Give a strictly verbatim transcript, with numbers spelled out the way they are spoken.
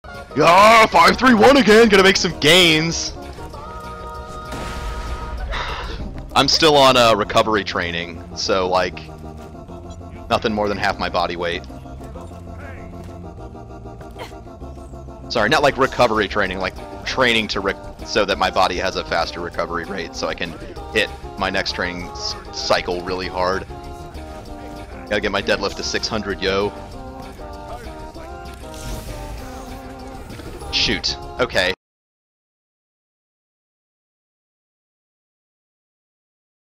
Yeah, five three one again. Gonna make some gains. I'm still on uh, recovery training, so like nothing more than half my body weight. Sorry, not like recovery training, like training to rec so that my body has a faster recovery rate, so I can hit my next training s cycle really hard. Gotta get my deadlift to six hundred, yo. Shoot. Okay.